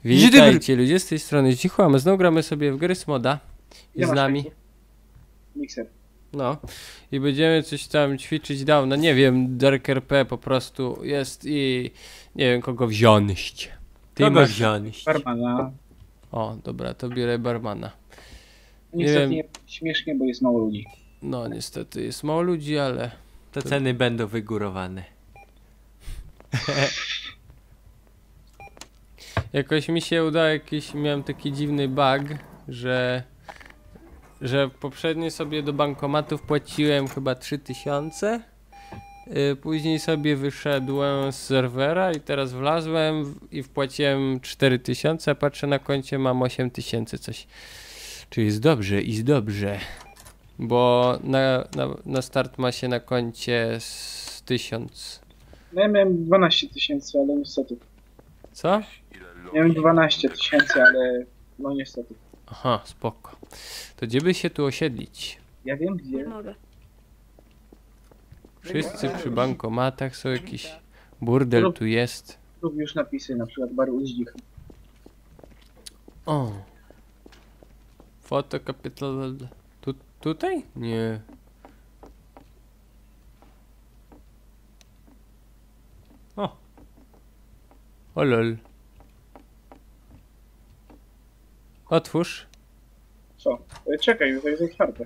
Witajcie ludzie, z tej strony Cicho, a my znowu gramy sobie w gry z moda. I z nami. Mikser. No. I będziemy coś tam ćwiczyć dawno. Nie wiem, Dark RP po prostu jest i nie wiem kogo wziąć. Ty Kogo masz... wziąć? Barmana. O, dobra, to biorę barmana. Niestety wiem. nie śmiesznie, bo jest mało ludzi. No niestety jest mało ludzi, ale... To ceny będą wygórowane. Jakoś mi się udało, miałem taki dziwny bug, że poprzednio sobie do bankomatów płaciłem chyba 3000. Później sobie wyszedłem z serwera i teraz wlazłem i wpłaciłem 4000, a patrzę na koncie mam 8000 coś. Czyli jest dobrze, jest dobrze. Bo na start ma się na koncie z 1000. No ja miałem 12 000, ale niestety. Co? Miałem 12 000, ale no niestety. Aha, spoko. To gdzie by się tu osiedlić? Ja wiem gdzie. Mogę. Wszyscy przy bankomatach są jakiś burdel tu jest. Lub już napisy, na przykład bar Uździch. O. Foto capital. Tutaj? Nie. O lol. Otwórz. Co? Czekaj, to jest otwarte.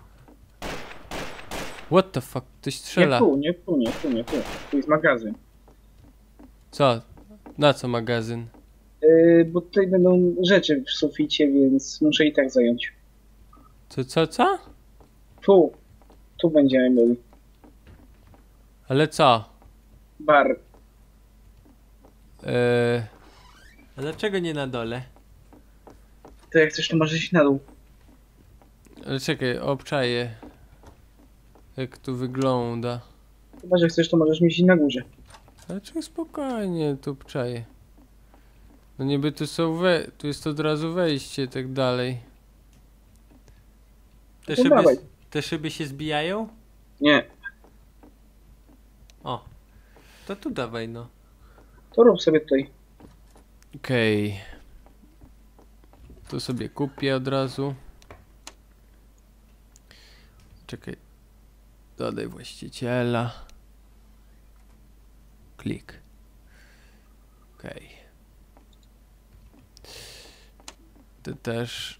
What the fuck? Ktoś Nie strzela. tu, nie tu, nie tu, nie tu. Tu jest magazyn. Co? Na co magazyn? Bo tutaj będą rzeczy w suficie, więc muszę i tak zająć. Co? Tu będziemy mieli. Ale co? Bar. A dlaczego nie na dole? To jak chcesz, to możesz iść na dół. Ale czekaj, obczaję. Jak tu wygląda. Chyba, że chcesz, to możesz mieć i na górze. Ale czekaj, spokojnie, tu obczaję. No niby tu są tu jest od razu wejście i tak dalej. Te To szyby, dawaj. te szyby się zbijają? Nie, O. To tu dawaj no. to rób sobie tutaj. Okej. Tu sobie kupię od razu. Czekaj. Dodaj właściciela. Klik. Okej. Ty też.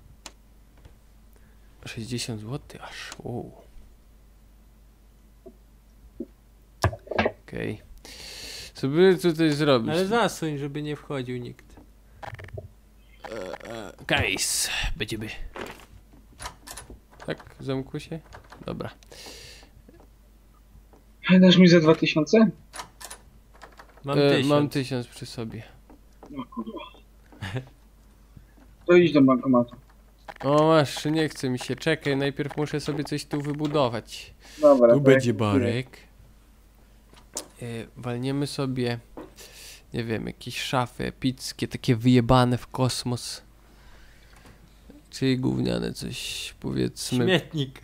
60 zł aż. Wow. Okej. Co by tutaj zrobić? Ale zasuń, żeby nie wchodził nikt. Case. Będziemy. Tak? Zamkło się? Dobra. Dasz mi za 2000? Mam 1000. Mam 1000 przy sobie. No kurwa. To idź do bankomatu. O masz, nie chce mi się. Czekaj, najpierw muszę sobie coś tu wybudować. Dobra. Tu to będzie jak- barek. Walniemy sobie, nie wiem, jakieś szafy epickie, takie wyjebane w kosmos. Czyli gówniane coś, powiedzmy. Śmietnik.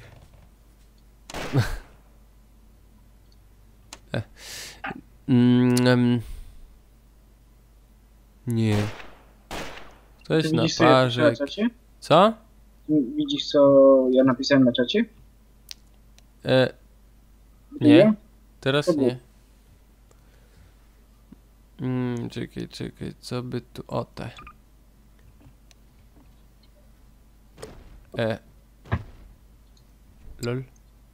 Nie. To Ty jest na widzisz, co ja napisałem parze. na czacie? Co? Widzisz, co ja napisałem na czacie? Nie. Teraz To było. nie. Czekaj, co by tu... O, te. Lol.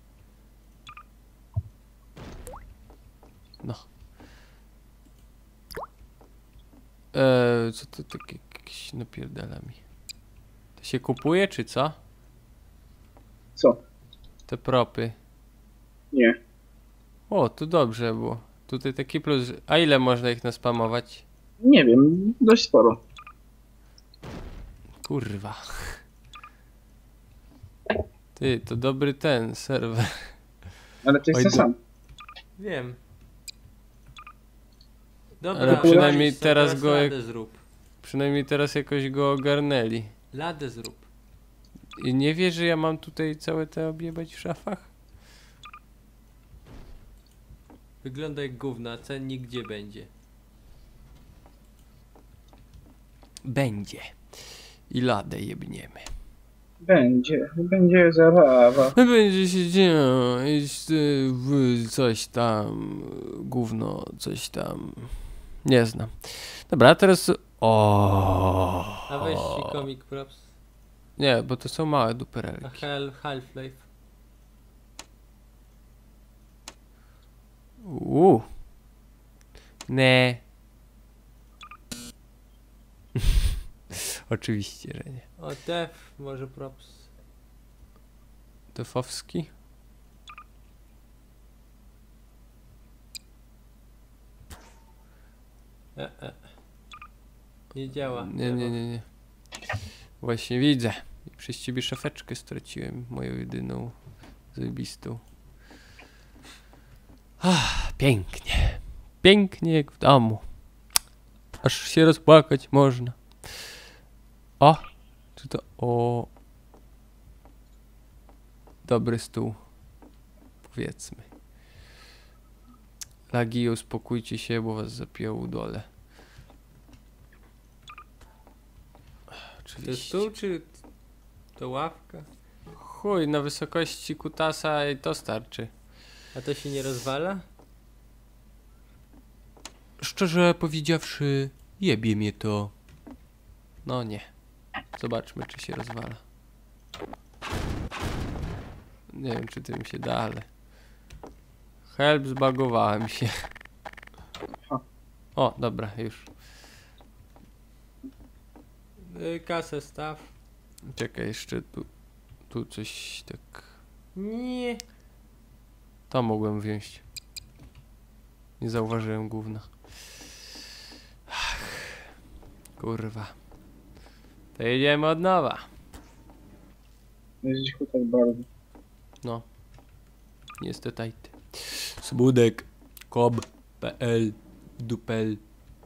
No. Co to takie jakieś napierdala mi? To się kupuje, czy co? Co? Te propy. Nie. O, tu dobrze było. Tutaj taki plus. A ile można ich naspamować? Nie wiem, dość sporo. Kurwa. Ty, to dobry ten serwer. Ale to jest Oj, ten sam. Wiem. Dobra, Ale przynajmniej weź, teraz go ladę zrób. Przynajmniej teraz jakoś go ogarnęli. Ladę zrób. I nie wiesz, że ja mam tutaj całe te objebać w szafach? Wygląda jak gówno, a cennik gdzie będzie? Będzie. I ladę jebniemy. Będzie zabawa. Będzie się działo, coś tam, gówno, coś tam, nie znam. Dobra, a teraz, A weź ci Comic Props. nie, bo to są małe A duperelki. Half-Life. Nie. Oczywiście, że nie. O, Def, może Props. Defowski? Nie działa. Nie. Właśnie widzę. I przez ciebie szafeczkę straciłem, moją jedyną zajebistą. Pięknie. Pięknie jak w domu. Aż się rozpłakać można. O! Czy to... O! Dobry stół. Powiedzmy. Lagi, uspokójcie się, bo was zapiął dole. To Oczywiście. stół czy to ławka? Chuj, na wysokości kutasa i to starczy. A to się nie rozwala? Szczerze powiedziawszy, jebie mnie to. No nie. Zobaczmy, czy się rozwala. Nie wiem, czy tym się da, ale... Help, zbagowałem się. O, dobra, już. Kasę staw. Czekaj, jeszcze tu coś tak... Nie. To mogłem wziąć. Nie zauważyłem gówna. Ach, kurwa. To jedziemy od nowa. Jest dziś tak bardzo. No. Niestety. Smudek. Kob.pl Dupel.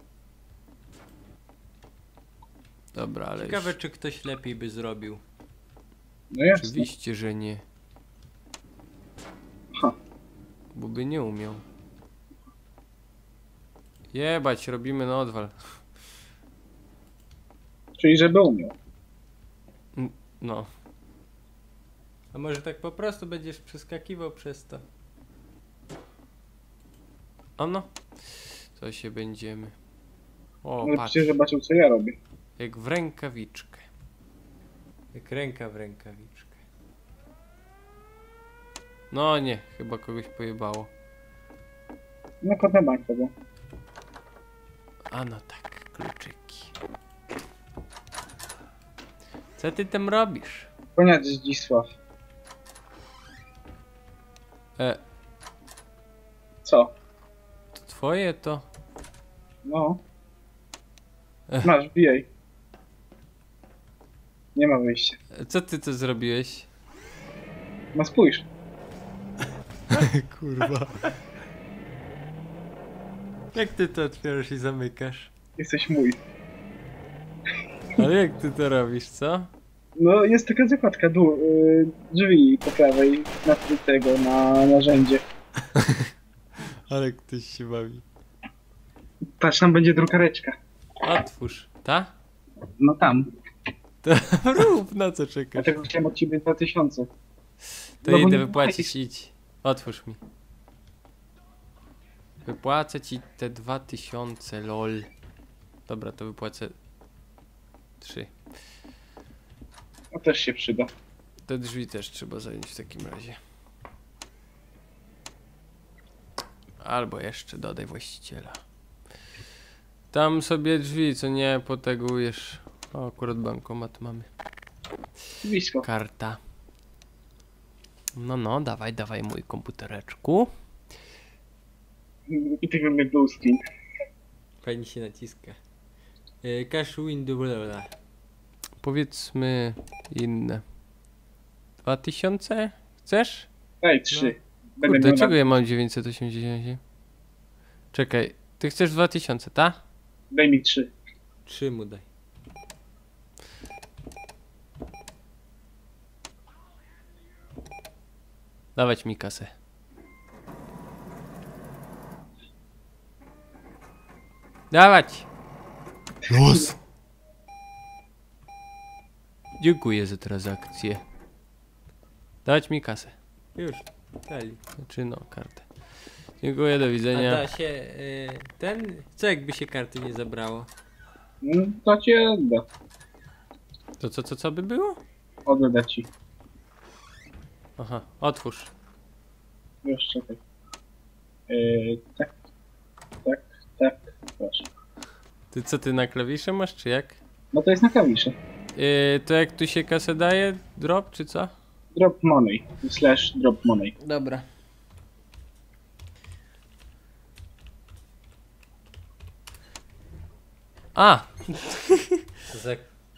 Dobra, ale Ciekawe, czy ktoś lepiej by zrobił. No jasne. oczywiście, że nie. Ha. Bo by nie umiał. Jebać, robimy na odwal. Czyli żeby umiał. No. A może tak po prostu będziesz przeskakiwał przez to? No. Co się będziemy. O, Ale patrz. przecież zobaczył, co ja robię. Jak w rękawiczkę. Jak ręka w rękawiczkę. No nie, chyba kogoś pojebało. No kod na bank to było. A no tak, kluczyki. Co ty tam robisz? Koniec Zdzisław. Co? To twoje to? No. Masz, bijaj. Nie ma wyjścia. Co ty to zrobiłeś? No spójrz. Kurwa. Jak ty to otwierasz i zamykasz? Jesteś mój. Ale jak ty to robisz, co? No jest taka zakładka drzwi po prawej na narzędzie. Ale ktoś się bawi. Patrz, tam będzie drukareczka. Otwórz. Ta? No tam. To rób, na co czekasz? Dlatego chciałem od ciebie 2000. To No bo idę nie wypłacić, idź. Otwórz mi. Wypłacę ci te 2000, lol. Dobra, to wypłacę 3. No też się przyda. Te drzwi też trzeba zająć w takim razie. Albo jeszcze dodaj właściciela. Tam sobie drzwi, co nie potegujesz. O, akurat bankomat mamy. Blisko. Karta. No, dawaj mój komputereczku. I tak mamy blue screen. Fajnie się naciska. Cash window, bla. Powiedzmy inne. 2000? Chcesz? Daj 3. Będę Kurde, miał czego na... ja mam 980? Czekaj, ty chcesz 2000, ta? Daj mi 3. 3 mu daj. Dawać mi kasę. Dawać! Los! Dziękuję za transakcję. Dać mi kasę. Już, dali. Znaczy no, kartę. Dziękuję, do A widzenia. da się, co jakby się karty nie zabrało? No, to cię odda. To co by było? Odda ci. Aha, otwórz. Już czekaj. Tak, tak, tak, proszę. Ty na klawisze masz, czy jak? No to jest na klawisze. To jak tu się kasę daje? Drop, czy co? Drop money, / drop money. Dobra. A! Za...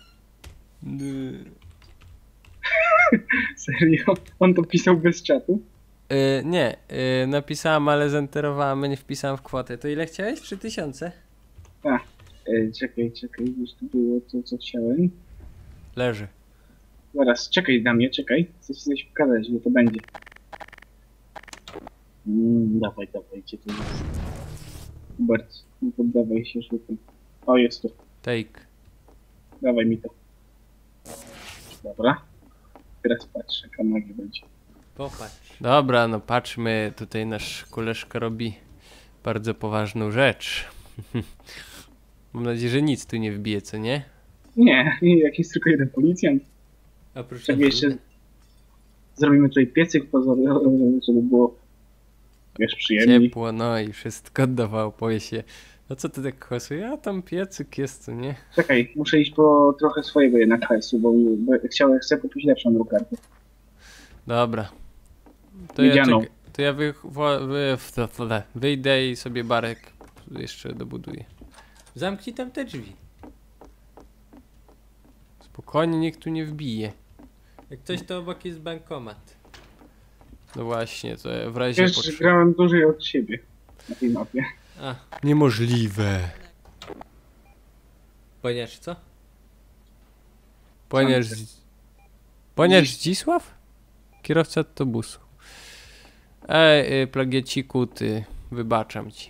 Serio? On to pisał bez czatu? Nie, napisałem, ale zenterowałem, nie wpisałem w kwotę. To ile chciałeś? 3000? Czekaj, gdzieś tu było to, co chciałem. Leży. Zaraz, czekaj na mnie, czekaj. Chcę ci coś pokazać, że to będzie. Dawaj, gdzie to jest? Hubert, nie poddawaj się szybko. O, jest tu. Take. Dawaj mi to. Dobra. Teraz patrzę, jaka magia będzie. Popatrz. Dobra, no patrzmy, tutaj nasz koleżka robi bardzo poważną rzecz. Mam nadzieję, że nic tu nie wbije, co nie? Nie, jakiś tylko jeden policjant. Oprócz Tak jeszcze zrobimy tutaj piecyk pozorowy, żeby było, wiesz, przyjemniej. Ciepło, no i wszystko oddawało, powie się. No co ty tak hałasuje? A tam piecyk jest, co nie? Czekaj, muszę iść po trochę swojego jednak hajsu, bo chcę kupić lepszą drukarkę. Dobra. Miedzianą. To ja wyjdę i sobie barek jeszcze dobuduję. Zamknij tam te drzwi. Spokojnie, nikt tu nie wbije. Jak coś, to obok jest bankomat. No właśnie, to ja w razie Wiesz, potrzeby. grałem dłużej od siebie na tej mapie. A, Niemożliwe. ponieważ co? Ponieważ Zdzisław? Kierowca autobusu. Plagieciku, ty, wybaczam ci.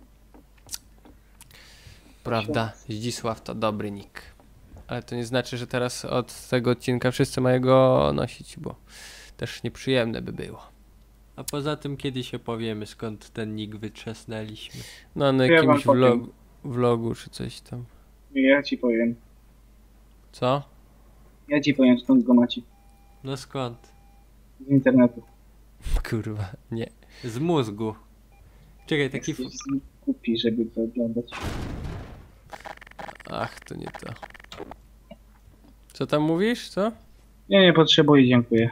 Prawda, Zdzisław to dobry nick. Ale to nie znaczy, że teraz od tego odcinka wszyscy mają go nosić, bo też nieprzyjemne by było. A poza tym kiedyś opowiemy, skąd ten nick wytrzasnęliśmy. No na Ja wam jakimś powiem. vlogu czy coś tam. Ja ci powiem. Co? Ja ci powiem, skąd go macie. No skąd? Z internetu. Kurwa, nie. Z mózgu. Czekaj, taki... Jesteś głupi, żeby to oglądać. Ach, to nie to. Co tam mówisz, co? Ja nie potrzebuję, dziękuję.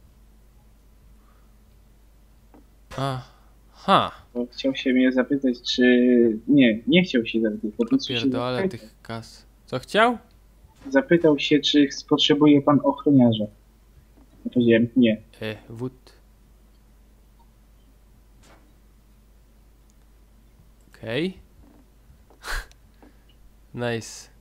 Aha. Bo chciał się mnie zapytać, czy... Nie chciał się zapytać. Po prostu się Pierdolę tych kas. Co chciał? zapytał się, czy potrzebuje pan ochroniarza. Ja powiedziałem, nie. Wód. Okej. Nice.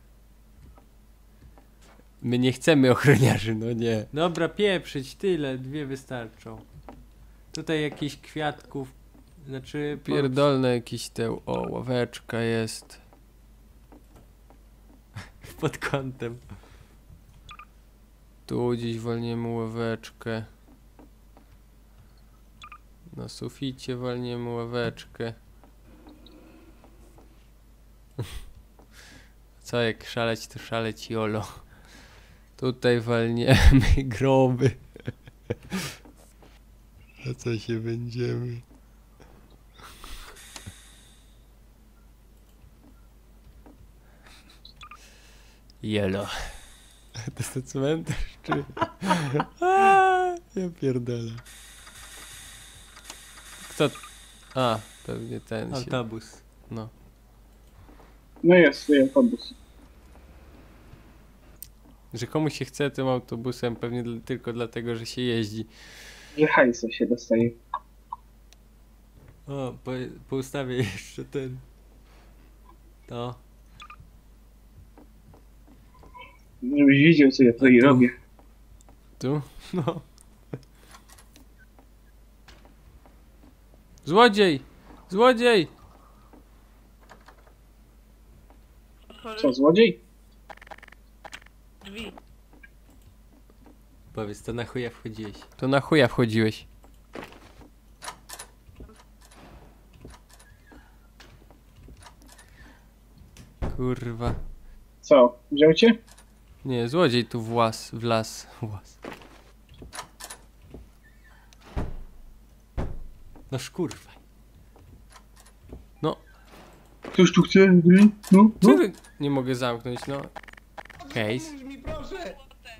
My nie chcemy ochroniarzy, no nie. Dobra, pieprzyć, tyle, 2 wystarczą. Tutaj jakichś kwiatków, znaczy... Pierdolne jakiś te... O, ławeczka jest. Pod kątem. Tu gdzieś walniemy ławeczkę. Na suficie walniemy ławeczkę. Co jak szaleć, to szaleć jolo. Tutaj walniemy groby. A co się będziemy? Jelo. To jest to cmentarz, czy... Ja pierdolę. Kto... A, pewnie ten się... Autobus. No. No jest, swój autobus. Że komuś się chce tym autobusem, pewnie tylko dlatego, że się jeździ. Że hajsa się dostaje. O, po ustawie jeszcze ten... To. Żebyś widział, co ja tutaj tu? robię. Tu? No. Złodziej! Złodziej! Co, złodziej? Drzwi. Powiedz, to na chuja wchodziłeś. To na chuja wchodziłeś. Kurwa. Co? Wziął cię? Nie, złodziej tu w las. No szkurwa. No, Ktoś tu chce? No, co no. ty? Nie mogę zamknąć, no. Case. Pomóż mi, proszę!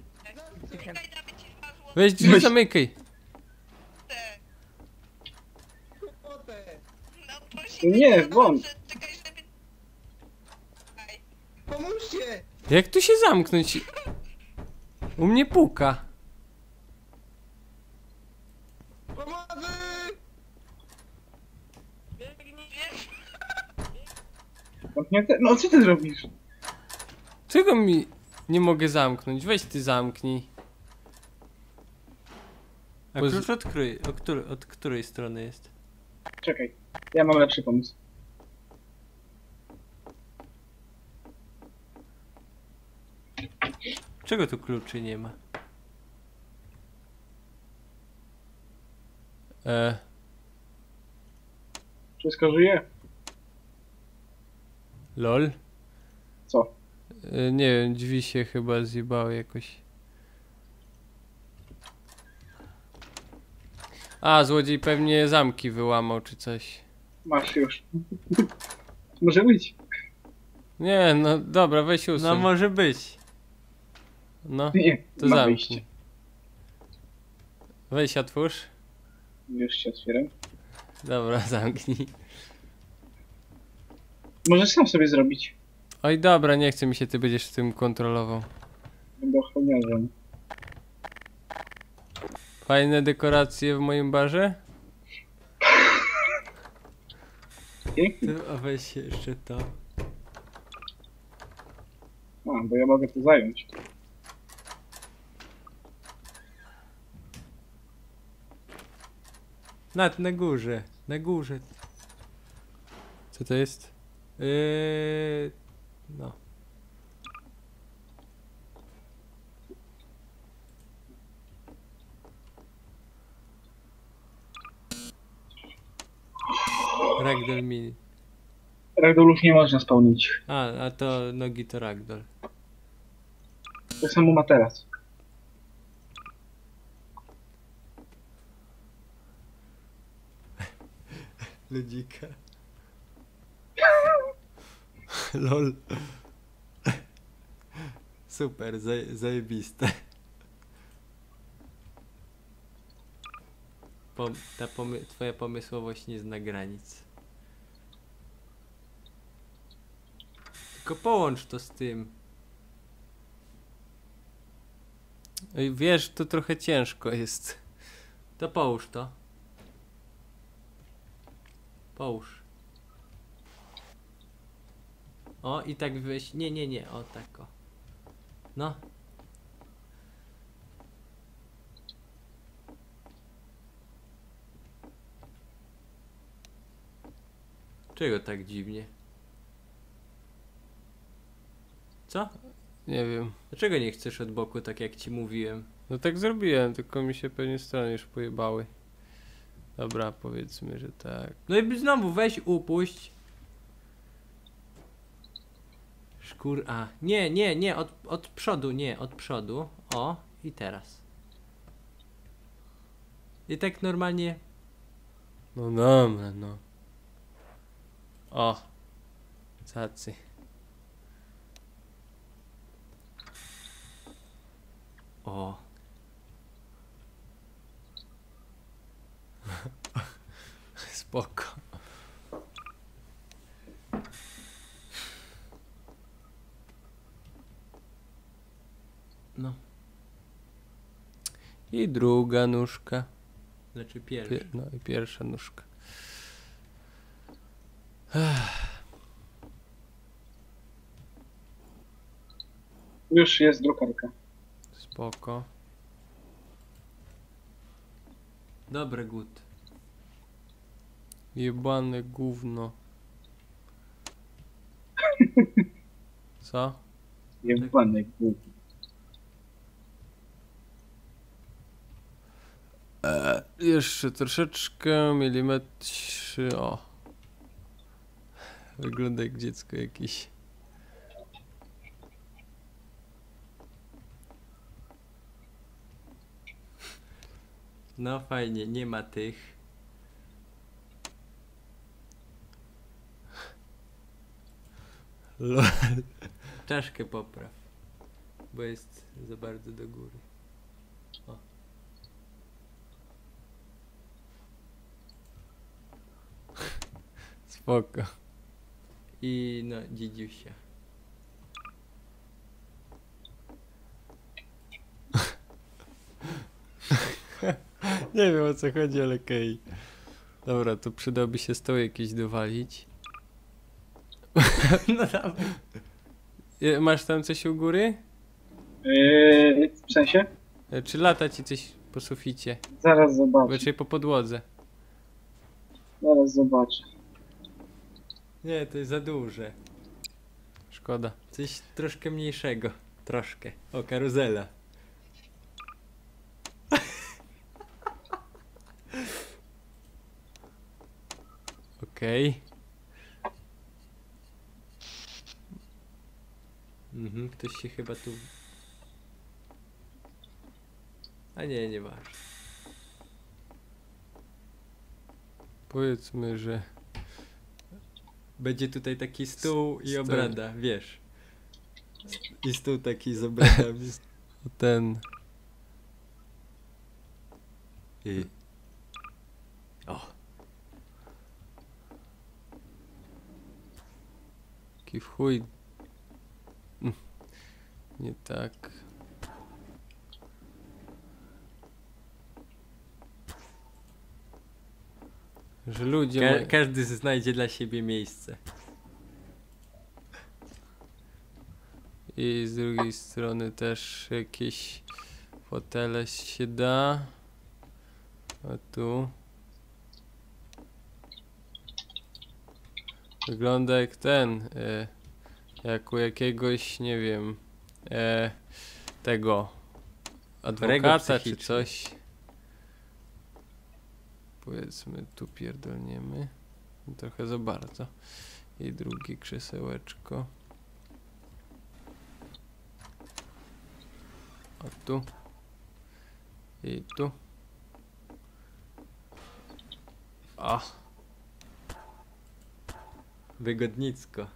Weź drzwi, Weź. zamykaj. Kwotę! Nie, won. Pomóżcie! Jak tu się zamknąć? U mnie puka. Pomocy! Zamknięte? No co ty zrobisz? Czego mi nie mogę zamknąć? Weź ty zamknij. A Bo z- klucz od której strony jest? Czekaj, ja mam lepszy pomysł. Czego tu kluczy nie ma? Wszystko żyje? Lol. Co? Nie wiem, drzwi się chyba zjebały jakoś. A, złodziej pewnie zamki wyłamał czy coś. Masz już. Może być. Nie, no dobra, weź No usuń. może być. No, Nie, to ma zamknij. wyjście. Weź otwórz. Już się otwieram. Dobra, zamknij. Możesz sam sobie zrobić. Oj dobra, nie chce mi się, ty będziesz tym kontrolował. Będę ochroniarzem. Fajne dekoracje w moim barze? Pięknie. Tu, a weź jeszcze to. A, bo ja mogę to zająć. Na górze. Na górze. Co to jest? No. Ragdoll mini. Ragdollów nie można spełnić. A to nogi to ragdoll. Tak samo materac. Ludzika. Lol. Super, zajebiste. Twoja pomysłowość nie zna granic. Tylko połącz to z tym. Oj, wiesz, to trochę ciężko jest. To połóż to. Połóż. O, i tak weź. Nie, o tak o. No. Czego tak dziwnie? Co? Nie wiem. Dlaczego nie chcesz od boku, tak jak ci mówiłem? No tak zrobiłem, tylko mi się pewnie strony już pojebały. Dobra, powiedzmy, że tak. No i znowu weź upuść. Nie, od przodu, nie, od przodu. O, i teraz. I tak normalnie. No dobra, no. O. Cacy. O. Spoko. No, I druga nóżka. znaczy pierwszy. No i pierwsza nóżka. Już jest drukarka. Spoko. Dobre gut. Jebane gówno. Co? Jebany głupie. Jeszcze troszeczkę, milimetr, o. Wygląda jak dziecko jakieś. No fajnie, nie ma tych. Lol. Czaszkę popraw, bo jest za bardzo do góry. O. Spoko. I no, dzidziusia. Nie wiem o co chodzi, ale okej. Dobra, to przydałby się stoł jakiś dowalić. No dawaj. Masz tam coś u góry? W sensie? Czy lata ci coś po suficie? Zaraz zobaczę. Raczej po podłodze. Zaraz zobaczę. Nie, to jest za duże. Szkoda. Coś troszkę mniejszego. Troszkę. O, karuzela. Okej. Mhm, ktoś się chyba tu... A nie, nie ważne. Powiedzmy, że Będzie tutaj taki stół i Stół. obrada, wiesz. I stół taki z obradami. ten... I... O, Taki w chuj. Nie tak. Że ludzie każdy znajdzie dla siebie miejsce. I z drugiej strony też jakieś fotele się da. A tu wygląda jak ten, jak u jakiegoś, nie wiem, tego adwokata czy psychicznie. coś. Powiedzmy, tu pierdolniemy. Trochę za bardzo. I drugie krzesełeczko. O tu. I tu. A. Wygodnicko.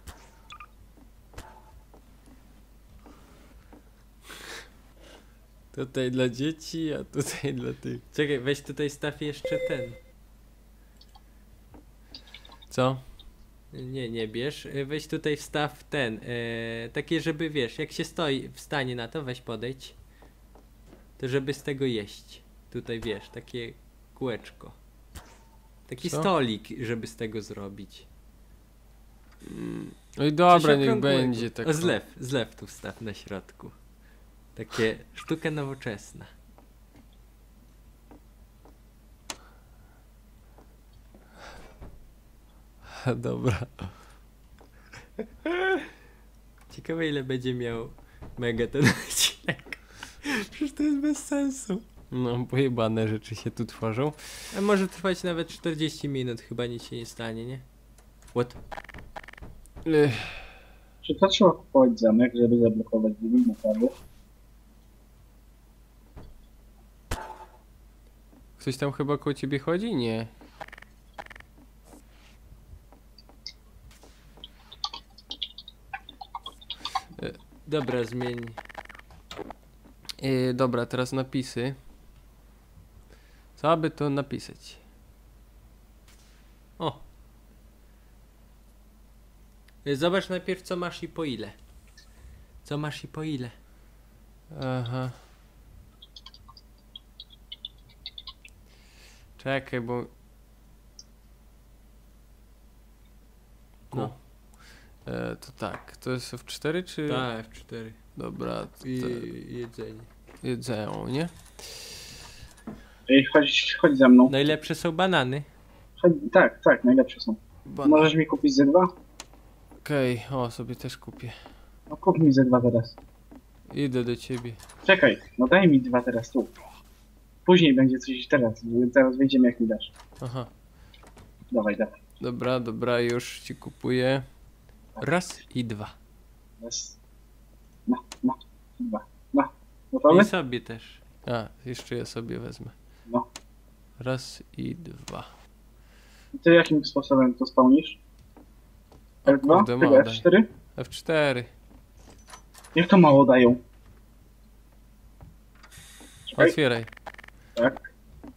Tutaj dla dzieci, a tutaj dla tych. Czekaj, weź tutaj staw jeszcze ten. Co? Nie, nie bierz. Weź tutaj wstaw ten. Takie, żeby wiesz, jak się stoi, wstanie na to, weź podejdź. To żeby z tego jeść. Tutaj wiesz, takie kółeczko. Taki Co? stolik, żeby z tego zrobić. No i dobra, Coś niech okrągłego. będzie tak. O, zlew tu wstaw na środku. Takie sztuka nowoczesna. Dobra. Ciekawe ile będzie miał mega ten odcinek. Przecież to jest bez sensu. No, pojebane rzeczy się tu tworzą. A może trwać nawet 40 minut, chyba nic się nie stanie, nie? What? Czy to trzeba kupować zamek, żeby zablokować drzwi naprawdę? Ktoś tam chyba koło ciebie chodzi? Nie. Dobra, zmień. Dobra, teraz napisy. Co aby to napisać? O! Zobacz najpierw co masz i po ile. Co masz i po ile. Aha. Czekaj, bo... No. To tak, to jest F4 czy... Tak, F4. Dobra, to I jedzenie. jedzenie. Ej, chodź ze mną. Najlepsze są banany. Tak, najlepsze są. Możesz mi kupić ze dwa? Okej, o, sobie też kupię. No kup mi ze dwa teraz. Idę do ciebie. Czekaj, no daj mi dwa teraz tu. Później będzie coś teraz. Zaraz wyjdziemy jak mi dasz. Aha. Dawaj, dawaj. Dobra, dobra, już ci kupuję. Raz i dwa. Raz. No. Dwa. No. I Gotowy? sobie też. A, jeszcze ja sobie wezmę. No. Raz i dwa. Ty jakim sposobem to spełnisz? F2? kurde, Tego mało daje. F4? F4. Jak to mało dają? Czekaj. Otwieraj. Tak.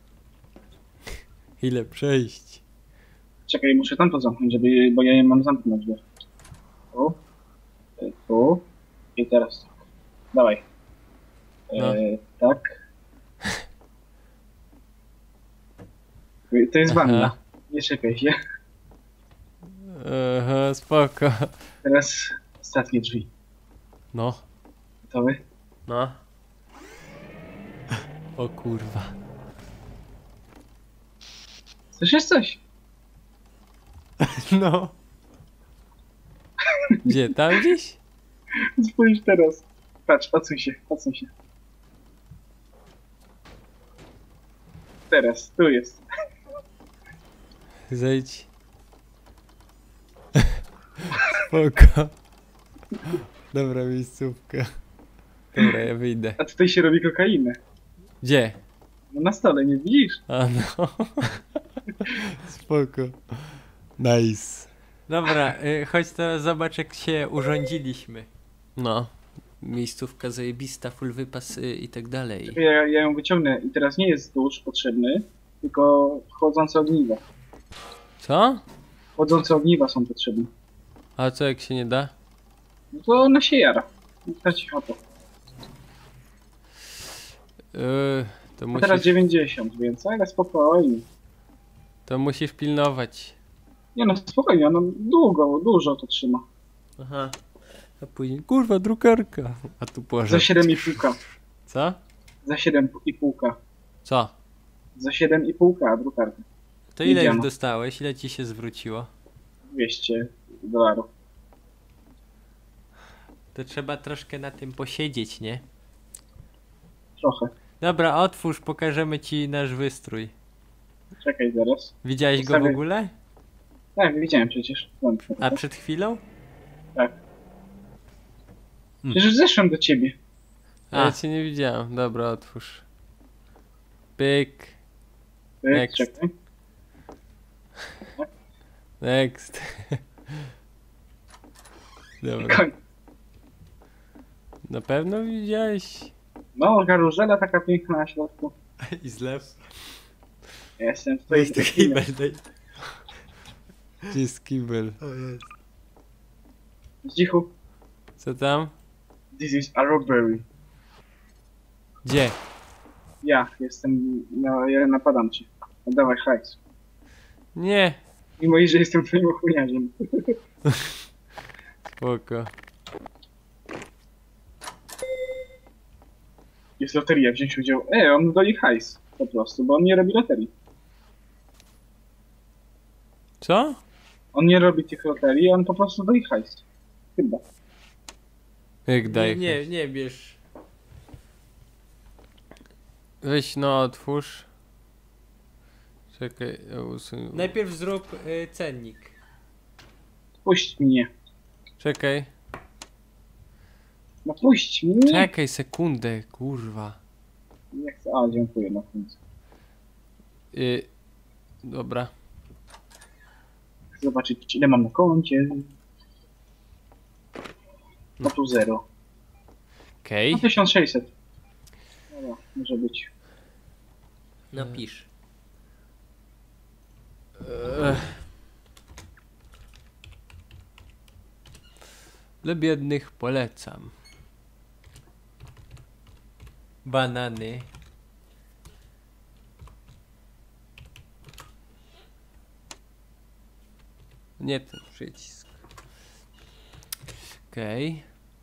Ile przejść? Czekaj, muszę tam to zamknąć, bo ja je mam zamknąć. Tu. Tu. I teraz tak. Dawaj. No. Tak. To jest Aha. wanna. Nie czekaj się. Aha, spoko. Teraz ostatnie drzwi. No, Gotowy? no. O kurwa. Słyszysz coś? No. Gdzie? Tam gdzieś? Spójrz teraz. Patrz, odsuń się, odsuń się. Teraz, tu jest. Zejdź. Spoko. Dobra miejscówka. Dobra, ja wyjdę. A tutaj się robi kokainę. Gdzie? No na stole, nie widzisz? A no. Spoko. Nice. Dobra, chodź teraz zobacz jak się urządziliśmy. No. Miejscówka zajebista, full wypas i tak dalej. Ja ją wyciągnę i teraz nie jest dusz potrzebny, tylko chodzące ogniwa. Co? Chodzące ogniwa są potrzebne. A co jak się nie da? No to ona się jara. Traci ochotę. To A teraz musisz, 90, więc ale spokojnie. to musisz pilnować. Nie no, spokojnie, ona dużo to trzyma. Aha. A później, kurwa, drukarka. A tu Za pożar. 7,5. Co? Za 7,5. Co? Za 7,5 drukarka. To ile już Widziano. dostałeś? Ile ci się zwróciło? $200. To trzeba troszkę na tym posiedzieć, nie? Trochę. Dobra, otwórz, pokażemy ci nasz wystrój. Czekaj zaraz. Widziałeś go w Zostawię- ogóle? Tak, widziałem przecież. A przed chwilą? Tak. Przecież zeszłem do ciebie. A ja A. cię nie widziałem. Dobra, otwórz. Pyk. Ty, Next. czekaj. Next. Dobra. Koń. Na pewno widziałeś? No, karuzela taka piękna na środku. I zlew. Ja jestem tutaj. Weź to kibel, daj. Gdzie jest kibel? Zdzichu. Co tam? This is a robbery. Gdzie? Ja jestem. No, ja napadam cię. No, dawaj hajs. Nie. Mimo że jestem twoim ochroniarzem. Spoko. Jest loteria, wziąć udział. On doli hajs. Po prostu, bo on nie robi loterii. Co? On nie robi tych loterii, on po prostu doli hajs. Chyba. Jak Nie, daj. nie bierz. Weź no, otwórz. Czekaj, ja usunę. Najpierw zrób cennik. Puść mnie. Czekaj. No puść mnie. Czekaj sekundę, kurwa. Nie chcę. A, dziękuję na końcu. Dobra. Chcę zobaczyć ile mam na koncie. No tu 0. Okej. No 1600. Dobra, może być. Napisz. Dla biednych polecam. Banany. Nie ten przycisk. Okej.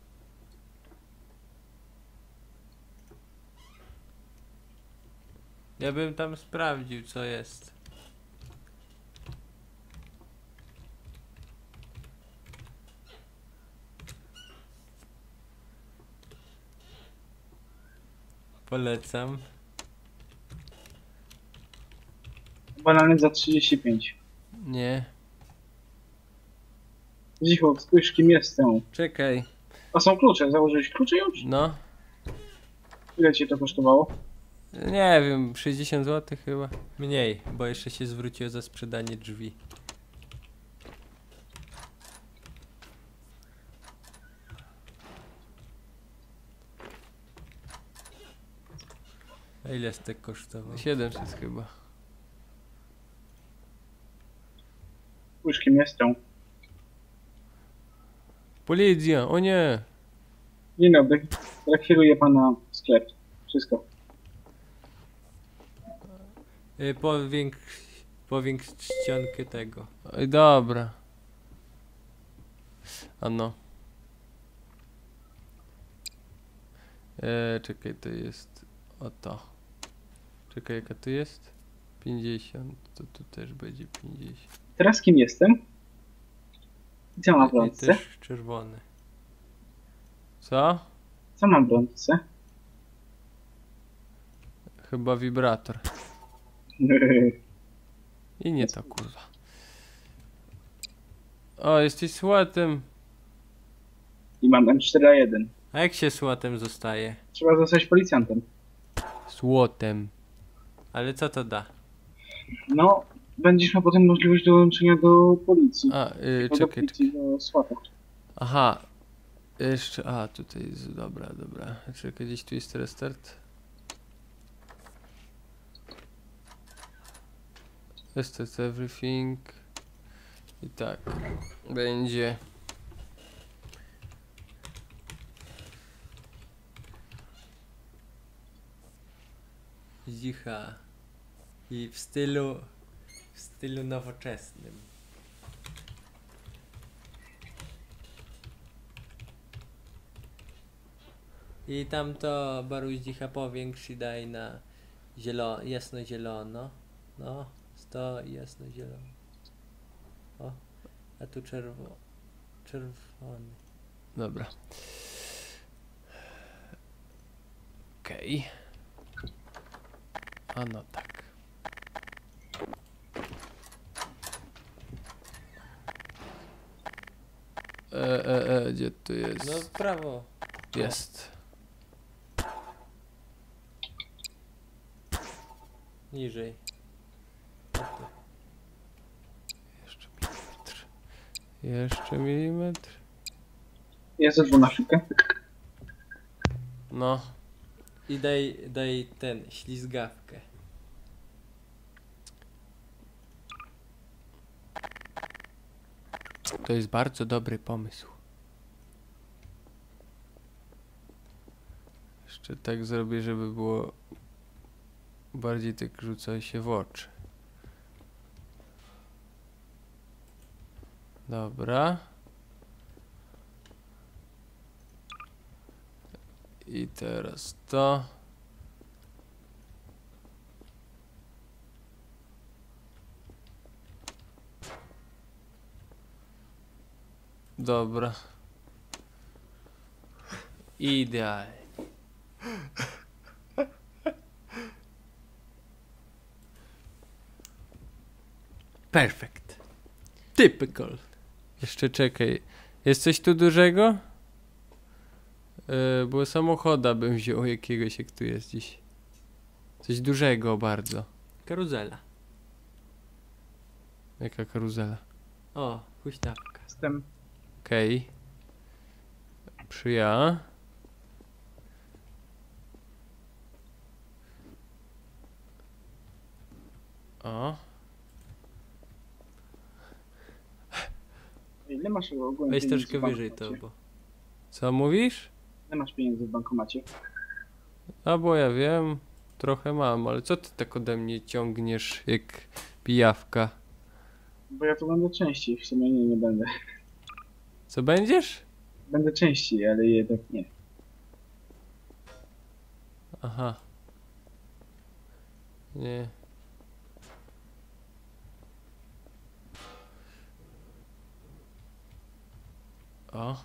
Ja bym tam sprawdził co jest. Polecam. Banany za 35. Nie. Cicho, spójrz kim jestem. Czekaj. A są klucze, założyłeś klucze już? No. Ile cię to kosztowało? Nie wiem, 60 zł chyba. Mniej, bo jeszcze się zwróciło za sprzedanie drzwi. A ile stek kosztował? 700 chyba. Spójrz kim jestem. Policja, o nie. Dzień dobry. Rekwiruję pana sklep. Wszystko. Powiększ czcionkę tego. Oj, dobra. Ano. Czekaj, to jest oto. Czekaj, jaka to jest? 50, to tu też będzie 50. Teraz kim jestem? I co mam w I rączce? też czerwony. Co? Co mam w rączce? Chyba wibrator. I nie to kurwa. O, jesteś słatem. I mam M4A1. A jak się słatem zostaje? Trzeba zostać policjantem. Słotem. Ale co to da? No, będziesz miał potem możliwość dołączenia do policji. A, Do czekaj. policji, do SWAT-a. Aha. Jeszcze, tutaj jest, dobra. Czekaj, gdzieś tu jest restart. Restart everything. I tak. Będzie. Zicha. I w stylu nowoczesnym. I tamto Baruździcha powiększ i daj na jasno-zielono. No, 100 jasno-zielono. O, a tu czerwony. Dobra. Okej. A no tak. Gdzie tu jest? No w prawo. Jest. Niżej. Jeszcze milimetr. Jeszcze milimetr. Jest ze 12. No. I daj ten, ślizgawkę. To jest bardzo dobry pomysł. Jeszcze tak zrobię, żeby było bardziej tak rzucał się w oczy. Dobra. I teraz to. Dobra. Idealnie. Perfect. Typical. Jeszcze czekaj. Jest coś tu dużego? Bo samochoda bym wziął jakiegoś, jak tu jest dziś. Coś dużego bardzo. Karuzela. Jaka karuzela. O, huśtawka. Jestem. Okej. Przyja. O. Ile masz ogólnie Weź pieniędzy troszkę w wyżej to, bankomacie? bo... Co mówisz? Ile masz pieniędzy w bankomacie? A bo ja wiem. Trochę mam, ale co ty tak ode mnie ciągniesz jak pijawka? Bo ja tu będę częściej, w sumie nie będę. Co będziesz? Będę częściej, ale jednak nie. Aha. Nie. O.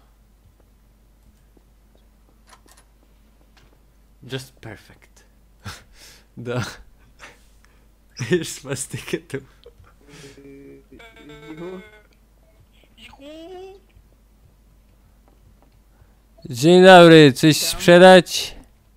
Just perfect. Da. Już swastykę tu. Dzień dobry, coś sprzedać?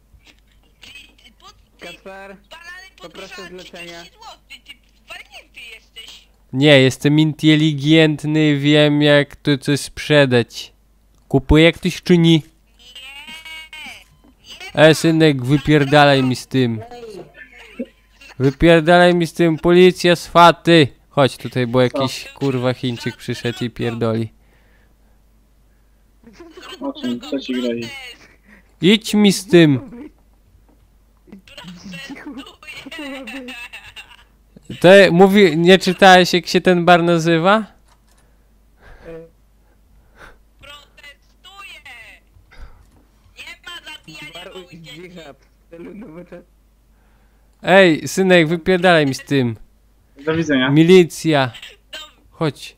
Kacper, poproszę zlecenia. Ty walnięty jesteś. Nie, jestem inteligentny, wiem jak tu coś sprzedać. Kupuje ktoś czy nie? Synek, wypierdalaj mi z tym. Wypierdalaj mi z tym, policja z faty. Chodź tutaj, bo jakiś kurwa Chińczyk przyszedł i pierdoli. O czym, co ci grozi? Idź mi z tym. Mówi, nie czytałeś jak się ten bar nazywa? Protestuję. Nie ma zabijania Bar małych dzieci. Jihad. W celu nowoczesnego. Ej, synek, wypierdalaj mi z tym. Do widzenia. Milicja. Chodź.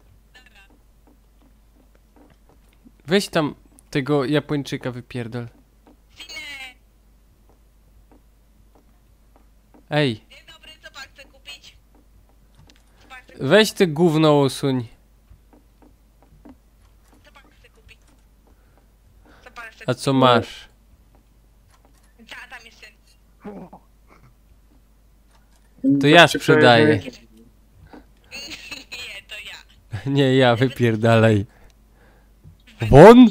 Weź tam tego Japończyka wypierdol. Ej, Dzień dobry, co pan chce kupić? weź te gówno usuń. Co pan chce kupić? Co pan chce A co masz? kupić? Tam jest ten. To ja sprzedaję. Nie, to ja. Nie, ja wypierdalaj. Won?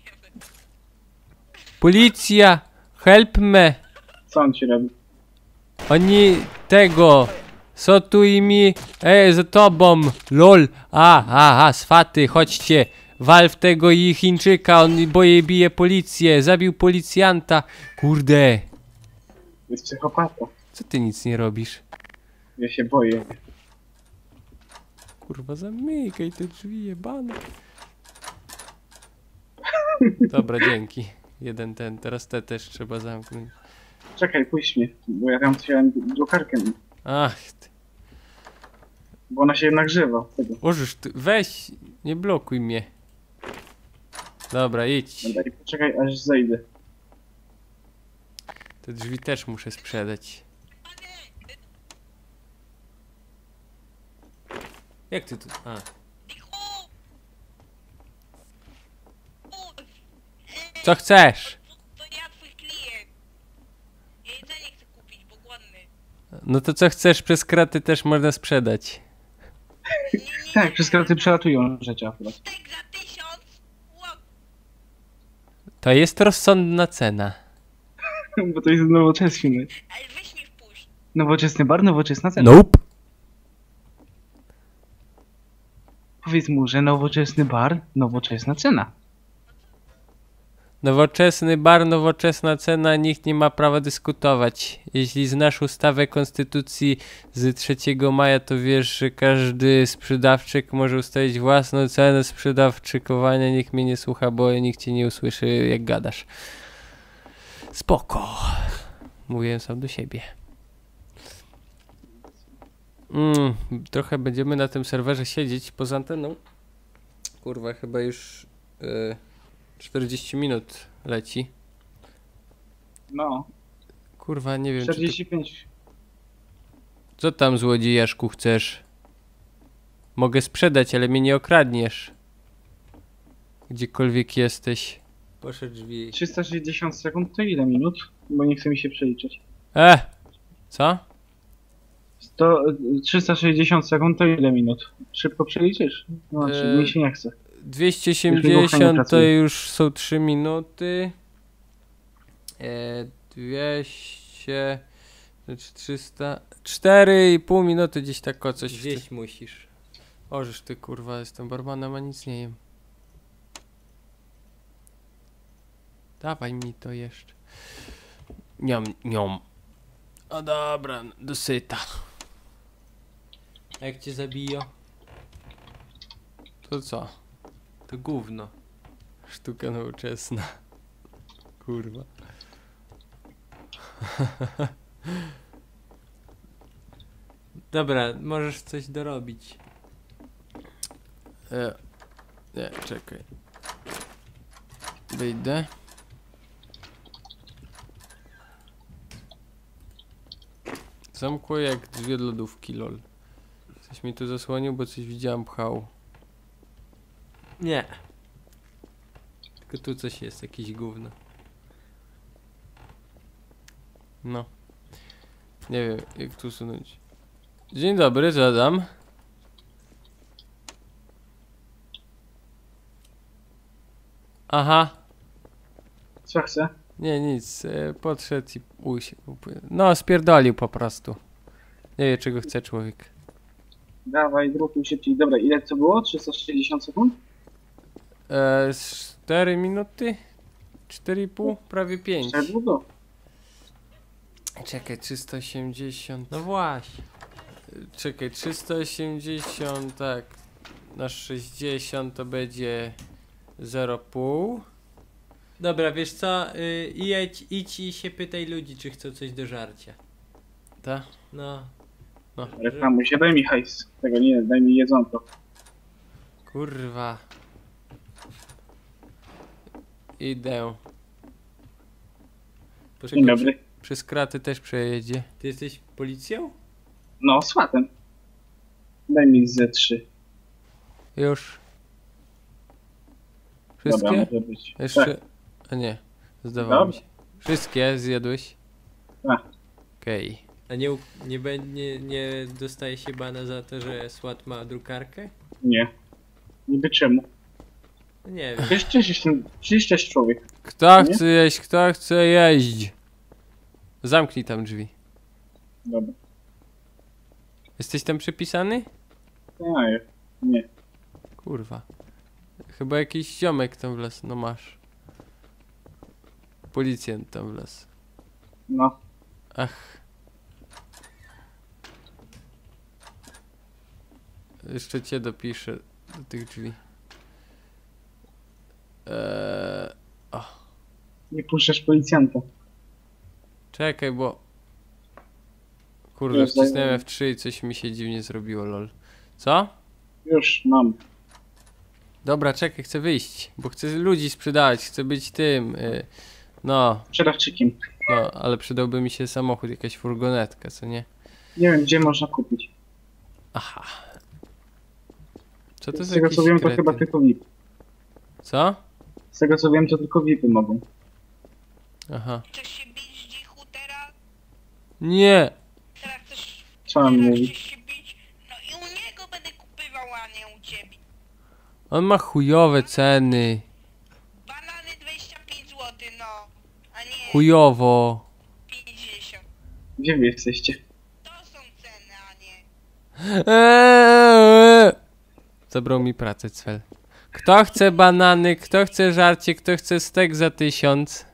Policja! Help me! Co on ci robi? Oni tego! Co tu i mi? Za tobą! LOL! Swaty, chodźcie! Wal w tego i Chińczyka, on boje bije policję, zabił policjanta. Kurde! Jest psychopata. Co ty nic nie robisz? Ja się boję. Kurwa, zamykaj te drzwi jebane. Dobra, dzięki. Jeden ten, teraz te też trzeba zamknąć. Czekaj, puść mnie, bo ja tam chciałem drukarkę, Ach, ty. bo ona się nagrzewa. Tego. Możesz ty, weź, nie blokuj mnie. Dobra, idź. Dobra, i poczekaj, aż zejdę. Te drzwi też muszę sprzedać. Jak ty tu? A. Co chcesz? To ja twój klient. Ja jedzenie chcę kupić, bo głodny. No to co chcesz przez kraty też można sprzedać. Tak, przez kraty przelatują rzeczy akurat. Tak za 1000. Łap. To jest rozsądna cena. Bo to jest nowoczesny. Ale weź mnie wpuść. Nowoczesny bar, nowoczesna cena. Nope. Powiedz mu, że nowoczesny bar, nowoczesna cena. Nowoczesny bar, nowoczesna cena, nikt nie ma prawa dyskutować. Jeśli znasz ustawę konstytucji z 3 maja, to wiesz, że każdy sprzedawczyk może ustalić własną cenę sprzedawczykowania. Nikt mnie nie słucha, bo nikt cię nie usłyszy, jak gadasz. Spoko. Mówiłem sam do siebie. Trochę będziemy na tym serwerze siedzieć poza anteną. Kurwa, chyba już 40 minut leci. No, Kurwa, nie wiem, czy ty, 45. co tam złodziejaszku chcesz? Mogę sprzedać, ale mnie nie okradniesz. Gdziekolwiek jesteś. Poszedł drzwi. 360 sekund to ile minut? Bo nie chce mi się przeliczyć. Co? 360 sekund to ile minut? Szybko przeliczysz? No, mi się nie chce. 280 to już są 3 minuty. 200... Znaczy 300... 4,5 minuty gdzieś tak o coś. Zjeść musisz. Ożysz ty kurwa, jestem barmanem, a nic nie jem. Dawaj mi to jeszcze. Niam, niam. O dobra, dosyta. A jak cię zabiją? To co? To gówno. Sztuka nowoczesna. Kurwa. Dobra, możesz coś dorobić. Nie, czekaj. Wyjdę. Zamkło jak dwie lodówki, lol. Coś mi tu zasłonił, bo coś widziałem pchał. Nie. Tylko tu coś jest, jakieś gówno. No. Nie wiem, jak tu usunąć. Dzień dobry, zadam. Aha. Co chce? Nie, nic. Podszedł i no, spierdolił po prostu. Nie wie, czego chce człowiek. Dawaj, drukuj szybciej. Dobra, ile to było? 360 sekund? 4 minuty? 4,5? Prawie 5. Za długo. Czekaj, 380. No właśnie. Czekaj, 380, tak. Na 60 to będzie 0,5. Dobra, wiesz co? Idź i się pytaj ludzi, czy chcą coś do żarcia. Tak? No. Reklamuj się, daj mi hajs. Tego nie, daj mi jedzonko. Kurwa. Idę. Dzień dobry. Przez kraty też przejedzie. Ty jesteś policją? No, słatem. Daj mi ze 3. Już. Dobra, Wszystkie? może być. Jeszcze. Tak. A nie. Zdawało mi Dobra. się. Wszystkie zjadłeś? Tak. Okej. A nie dostaje się bana za to, że SWAT ma drukarkę? Nie. Niby czemu? No nie wiem. Przecież też człowiek. Kto Nie? chce jeść? Kto chce jeść? Zamknij tam drzwi. Dobra. Jesteś tam przypisany? Nie. Kurwa. Chyba jakiś ziomek tam wlazł. No masz. Policjant tam wlazł. No. Ach. Jeszcze cię dopiszę do tych drzwi. Nie puszczasz policjanta. Czekaj, bo... Kurde, Już wcisnąłem zajmę. F3 i coś mi się dziwnie zrobiło, lol. Co? Już mam. Dobra, czekaj, chcę wyjść, bo chcę ludzi sprzedawać, chcę być tym... no, Sprzedawczykiem. no, ale przydałby mi się samochód, jakaś furgonetka, co nie? Nie wiem, gdzie można kupić. Aha. Co to Z za tego jakiś co wiem, to kretyn? chyba tylko VIP. Co? Z tego co wiem, to tylko VIPy mogą. Aha. Chcesz się bić dzichu teraz? Nie! Teraz chcesz... Co mam teraz mówić? chcesz się bić? No i u niego będę kupywał, a nie u ciebie. On ma chujowe ceny. Banany 25 zł, no. A nie Chujowo. 50. Gdzie wy jesteście? To są ceny, a nie... Zabrał mi pracę, cel. Kto chce banany, kto chce żarcie, kto chce stek za 1000?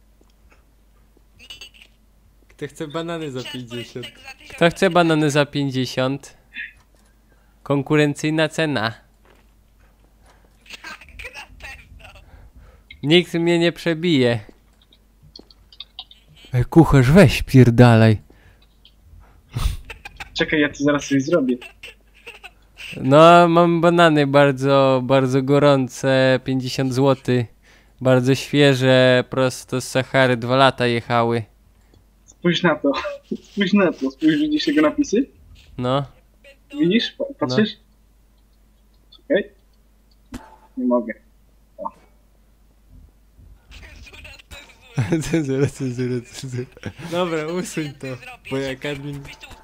Kto chce banany za Chciałem 50? powiedzieć tak za 1000. Kto chce banany za 50? Konkurencyjna cena. Tak, na pewno. Nikt mnie nie przebije. Kucharz, weź pierdalaj. Czekaj, ja to zaraz coś zrobię. No, mam banany bardzo, bardzo gorące, 50 zł. Bardzo świeże, prosto z Sahary, 2 lata jechały. Spójrz na to. Spójrz na to. Spójrz, widzisz jego napisy? No. Widzisz? Patrzysz? Czekaj. Nie mogę. Cenzura, cenzura. Cenzura. Dobra, usuń to. Bo jak admin...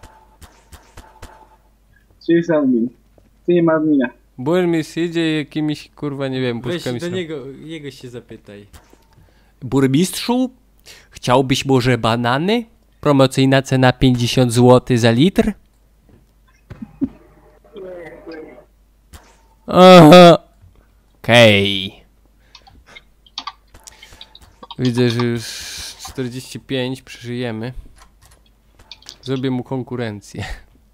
Czy jest admin? Ty nie ma admina. Burmistrz idzie jakimiś, kurwa, nie wiem, Weź puszkami do są. jego się zapytaj. Burmistrzu, chciałbyś może banany? Promocyjna cena 50 zł za litr? Aha. Okej. Widzę, że już 45 przeżyjemy. Zrobię mu konkurencję.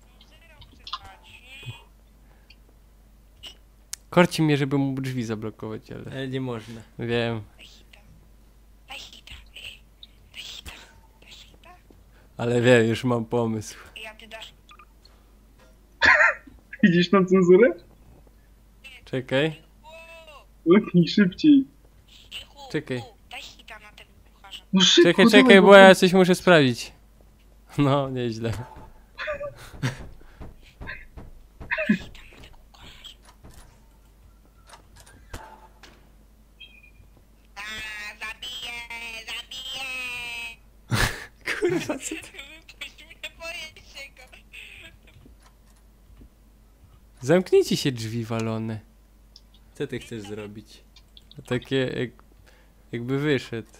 Korci mnie, żeby mu drzwi zablokować, ale Ale nie można. wiem. Daj hita. Daj hita. Daj hita. Ale wiem, już mam pomysł. Ja ty dasz... Widzisz tą cenzurę? Czekaj. Wow. Leknij szybciej. Dzichu, Czekaj. daj hita na tego kucharza. No szybko, Czekaj, dawaj, czekaj, bo ja coś muszę sprawdzić. No, nieźle. A, zabiję, zabiję! Kurwa, co ty? Wypuść mnie, boję się go. Zamknijcie się drzwi walone. Co ty chcesz zrobić? Takie jakby wyszedł.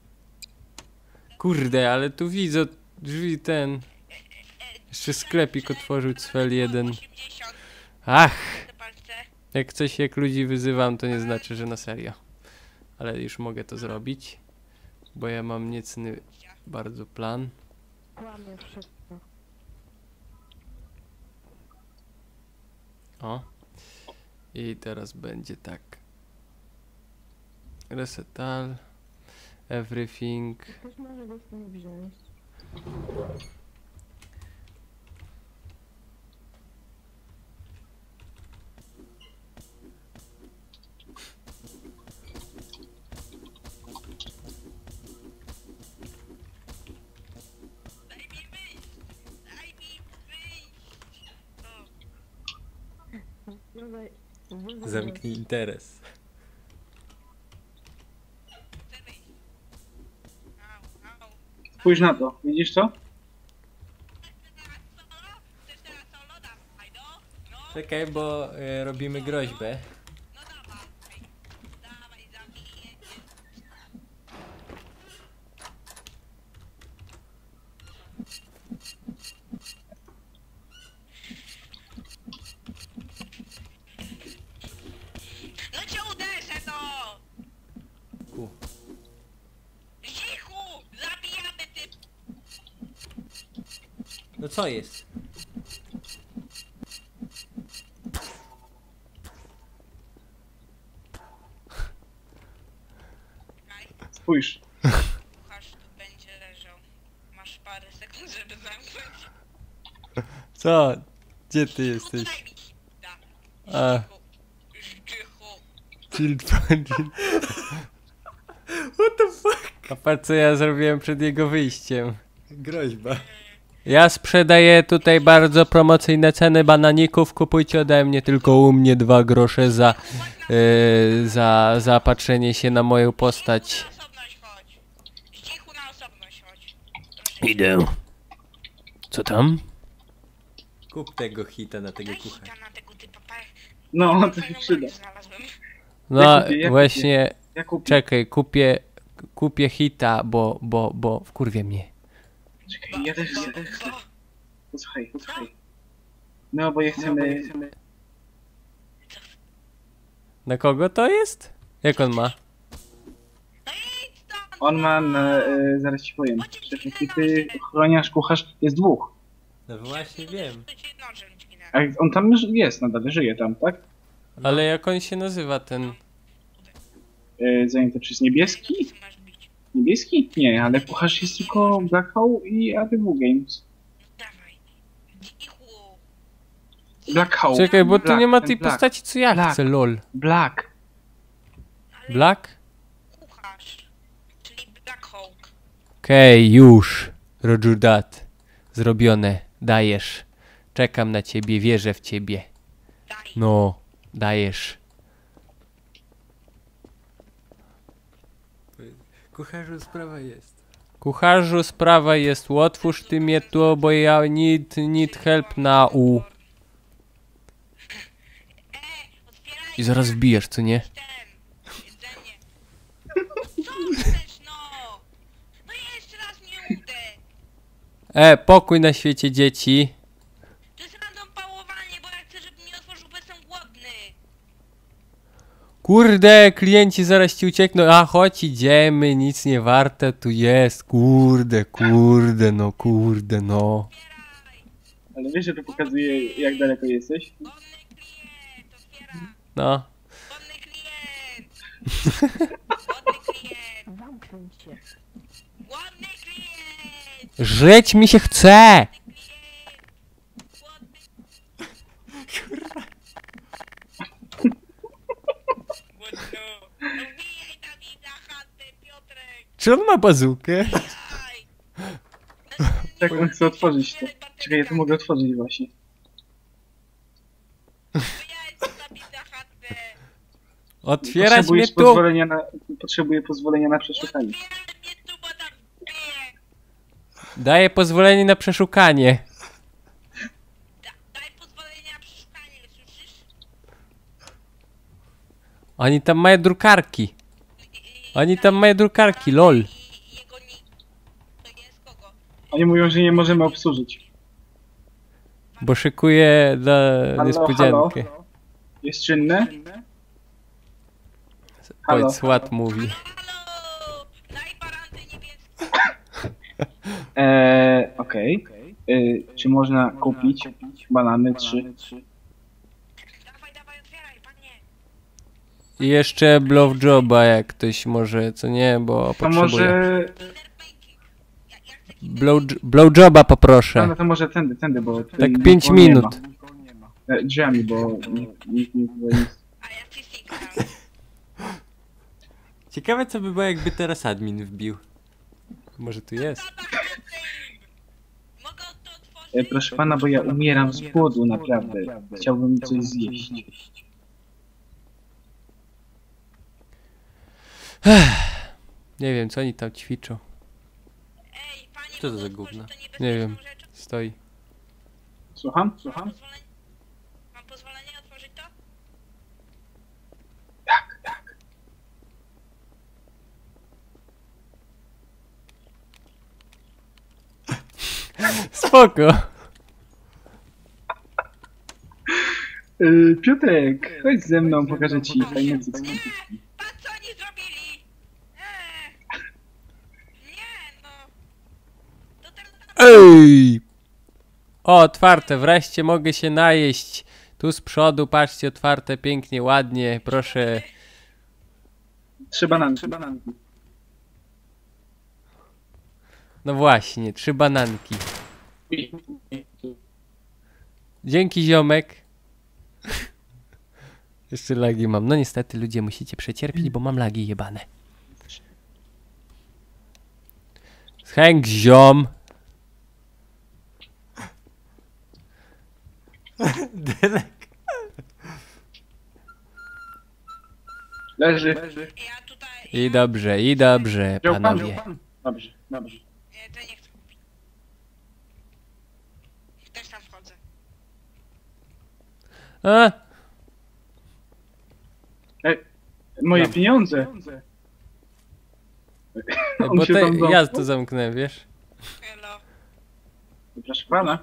Kurde, ale tu widzę drzwi ten. Jeszcze sklepik otworzył cfel jeden. 80 Ach! te palce. Jak coś jak ludzi wyzywam, to nie znaczy, że na serio. Ale już mogę to zrobić. Bo ja mam niecny bardzo plan. Kłamie wszystko. O. I teraz będzie tak. Reset all. Everything. Ktoś może go stąd wziąć. Daj mi wyjść! Daj mi wyjść! O, No daj. Zamknij interes. chcę wyjść. Au, au. Spójrz na to, widzisz to? Chcesz teraz solo? Dawaj, no. No, Czekaj, bo robimy groźbę. no dawaj. Dawaj, zabiję cię. No cię uderzę, no! U. Cichu! Zabijamy ty... No co jest? Spójrz. Kucharz tu będzie leżał. Masz parę sekund, żeby zamknąć. Co? Gdzie ty jesteś? Daj mi hita. A. Cicho. Chill. What the fuck? A patrz co ja zrobiłem przed jego wyjściem. Groźba. Ja sprzedaję tutaj bardzo promocyjne ceny bananików. Kupujcie ode mnie, tylko u mnie 2 grosze za zapatrzenie się na moją postać. Na osobność chodź. Cichu na osobność chodź. Proszę. Idę. Co tam? Kup tego hita na tego Daj kucharza. hita na tego typa. No, to się przyda. Znalazłem. No Ja właśnie, Ja kupię. czekaj, kupię hita, bo wkurwie mnie. Czekaj, ja też chcę. Posłuchaj. No, bo ja chcemy... Na kogo to jest? Jak on ma? No idź stąd! On ma, zaraz ci powiem. Szef ekipy, ochroniarz, kucharz, jest 2. No właśnie wiem. To ci nożem dźgnę. A on tam już jest nadal, żyje tam, tak? Ale jak on się nazywa ten? Zajęty przez niebieski? Co masz bić? Niebieski? Nie, ale kucharz jest tylko Black Hole i ADW Games. Dawaj. Cichu. Black Hole. Czekaj, bo tu Black, nie ma ten tej Black. postaci co ja Black. chcę, lol. Black. Ale Black? kucharz. Czyli Black Hawk. Okej, już. Roger dat. Zrobione. Dajesz. Czekam na ciebie, wierzę w ciebie. Daj. No, dajesz. Kucharzu sprawa jest. Kucharzu, sprawa jest, otwórz ty mnie tu, bo ja need help na u. Otwieraj I zaraz wbijesz, co nie? ten. Jedzenie. Co chcesz, no? No jeszcze raz nie udę. Pokój na świecie dzieci. To jest random pałowanie, bo ja chcę, żeby mi otworzył, bo jestem głodny. Kurde, klienci zaraz ci uciekną. A chodź, idziemy, nic nie warte tu jest. Kurde, no. Otwieraj. Ale wiesz, że to pokazuje, jak daleko jesteś? Głodny klient. Otwiera. No. Głodny klient. Głodny klient. Zamknąć się. Głodny klient. Żyć mi się chce! Głodny. Głodno. No wbijaj tam i na chatę, Piotrek. Czy on ma bazukę? Daj. Tak, on chce otworzyć to. Czekaj, ja to mogę otworzyć właśnie. To ja jestem zabita chatę. Otwierać mnie tu! Potrzebuję pozwolenia na przeszukanie. Otwieraj mnie tu, bo tam piję. Daję pozwolenie na przeszukanie. Daj pozwolenie na przeszukanie, słyszysz? Oni tam mają drukarki. Oni tam mają drukarki, lol. I jego nick. To jest kogo? Oni mówią, że nie możemy obsłużyć. Bo szykuję dla Halo, niespodziankę. halo? Jest czynne? Halo? Ojc ład mówi. Halo! Daj baranty niebieskie. Okej. Czy można kupić banany 3? Dawaj, otwieraj, panie. I jeszcze blowjoba jak ktoś może, co nie, bo To potrzebuję. może... Ja chcę Blowjoba poproszę. No to może tędy, bo... tutaj Tak 5 nikogo nie minut. ma. Drzwiami, bo nikt nie nic. A ja ci sika. Ciekawe co by było jakby teraz admin wbił. Może tu jest. Mogę to otworzyć? Proszę pana, bo ja umieram z głodu, naprawdę. Chciałbym coś zjeść. Nie wiem, co oni tam ćwiczą. Ej, panie, Co to mogę za otworzyć gówno? to niebezpieczną Nie wiem. rzecz? Stoi. Słucham? Mam pozwolenie otworzyć to? Spoko. Piotrek, chodź ze mną, pokażę ci fajne cycki. Nie! Patrz co oni zrobili! Nie! Nie, no! To teraz... Ej! O, otwarte, wreszcie mogę się najeść. Tu z przodu, patrzcie, otwarte, pięknie, ładnie, proszę. 3 banany. No właśnie, 3 bananki. Dzięki, ziomek. Jeszcze lagi mam. No niestety, ludzie, musicie przecierpieć, bo mam lagi jebane. Hank, ziom. Delek. Leży. Ja tutaj... I dobrze, Wziął pan? panowie. Dobrze. Nie, to nie chcę kupić. Też tam wchodzę. A, Moje Dobra. pieniądze. On bo się te, tam ja zamknął. to zamknę, wiesz? Hello. Proszę pana.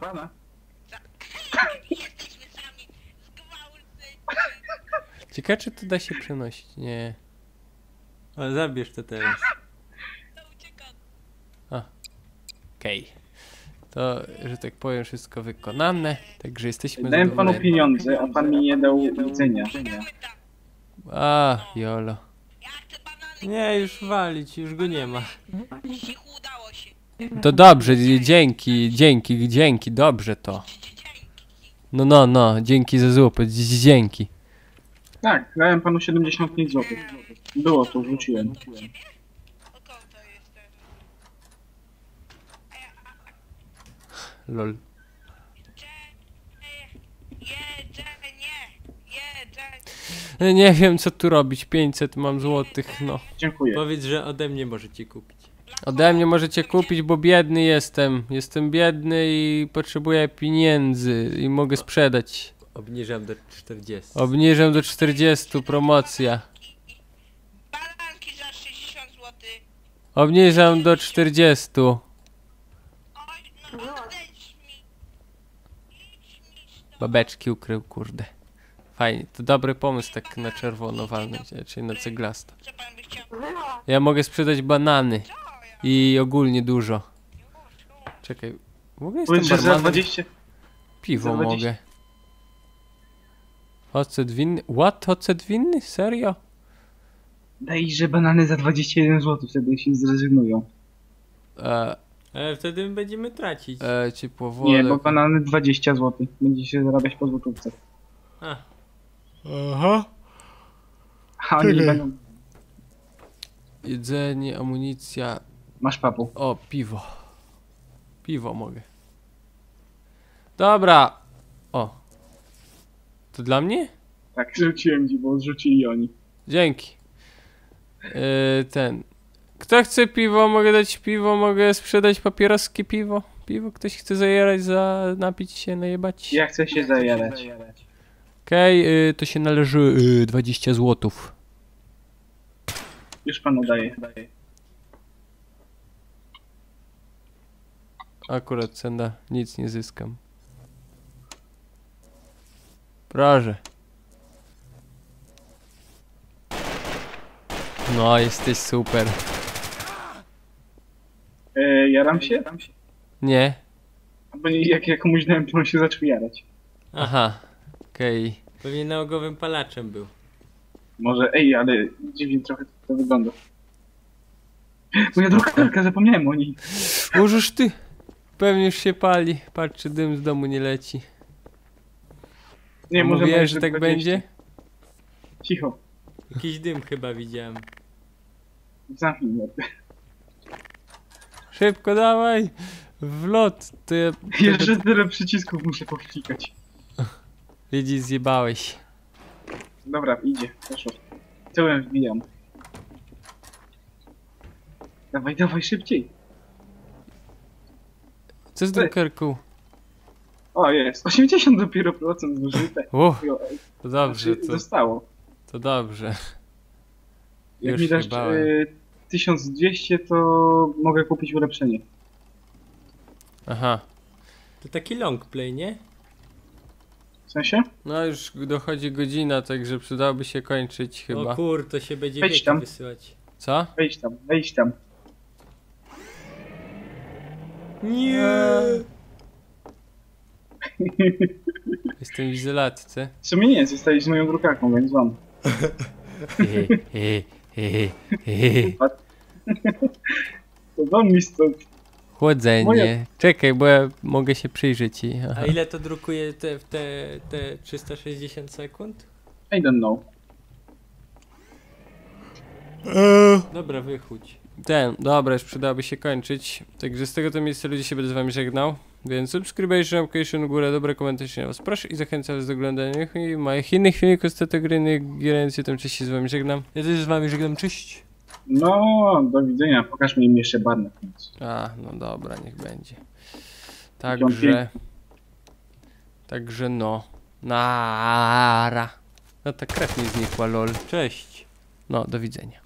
Jesteśmy sami. Zgwałceni. Ciekawe, czy to da się przenosić? Nie. O, zabierz to teraz. To ucieka. Okej. To, że tak powiem, wszystko wykonane. Także jesteśmy Dałem panu zadowoleni. pieniądze, a pan mi nie dał jedzenia. Damy tam. A, jolo. Ja chcę banany. Nie, już walić, już go nie ma. Cichu, udało się. To dobrze, dzięki, dobrze to. No, dzięki za złupę, dzięki. Tak, dałem panu 75 zł. Było to, wrzuciłem. O kogo to jest ten? Lol. Jedzenie. Nie wiem, co tu robić, 500 mam złotych, no. Dziękuję. Powiedz, że ode mnie możecie kupić. Ode mnie możecie kupić, bo biedny jestem. Jestem biedny i potrzebuję pieniędzy i mogę sprzedać. Obniżam do 40. Obniżę do 40, promocja. Balanki za 60 zł. Obniżam do 40. Oj, no odejdź mi. Idź mi stąd. Babeczki ukrył, kurde. Fajnie, to dobry pomysł tak na czerwono walnąć, czyli na ceglasto. Co pan by chciał? Ja mogę sprzedać banany Co ja? i ogólnie dużo. Czekaj, w ogóle Powiedz, jestem że za barmanem. 20... Piwo za 20. mogę. Ocet winny? What? Ocet winny? Serio? Dajże banany za 21 zł, wtedy się zrezygnują. Ale wtedy będziemy tracić. Ciepłowodek. Nie, bo banany 20 zł. Będzie się zarabiać po złotówce. A, Aha. A oni nie będą... Jedzenie, amunicja. Masz papu. O, piwo. Piwo mogę. Dobra. O. To dla mnie? Tak, rzuciłem ci, bo zrzucili oni. Dzięki. Kto chce piwo? Mogę dać piwo, mogę sprzedać papieroski piwo. Piwo ktoś chce zajerać, napić się, najebać. Ja chcę się zajarać. Okej, to się należy 20 złotów. Już panu daję. Akurat cena, nic nie zyskam. Proszę. No, jesteś super. Jaram się? Nie? Bo jak ja komuś dałem, to on się zaczął jarać. Aha. Okej. Pewnie nałogowym palaczem był. Może, ale dziwnie trochę to wygląda. Moja drukarka, zapomniałem o niej. Możesz ty. Pewnie już się pali. Patrz, czy dym z domu nie leci. Nie, może Mówiłeś, że tak będzie? Cicho, Jakiś dym chyba widziałem. zamknij mordę. Szybko dawaj. W lot. To ja... Jeszcze tyle przycisków muszę powklikać. Widzi, zjebałeś. Dobra, idzie, poszło. Tyłem wbijam. Dawaj, dawaj, szybciej. Co z drukarką? O, jest. 80 dopiero procent zużyte. Jo, To dobrze, to zostało. dobrze. Jak Już mi dasz się bałem. 1200, to mogę kupić ulepszenie. Aha. To taki long play, nie? W sensie? No już dochodzi godzina, także przydałoby się kończyć chyba. O kur, to się będzie Wejdź wieki tam. wysyłać. Co? Wejdź tam, wejdź tam. Nie. Jestem w izolatce. W sumie nie, zostałeś z moją drukarką, więc mam. To dom mi stąd. Chłodzenie. Moje- Czekaj, bo ja mogę się przyjrzeć i... Aha. A ile to drukuje te 360 sekund? I don't know. Dobra, wychudź. Dobra, już przydałoby się kończyć. Także z tego to miejsca ludzie się będę z wami żegnał. Więc subskrybujcie, łapkujcie górę, dobre komentarze na was proszę i zachęcam was do oglądania i moich innych filmików z kategoryjnych gierencji, tam cześć się z wami żegnam. Ja też z wami żegnam, cześć. No, do widzenia. Pokaż mi jeszcze bar na końcu. No dobra, niech będzie. Piękny. Także no. Nara. No ta krew mi znikła, lol. Cześć. No, do widzenia.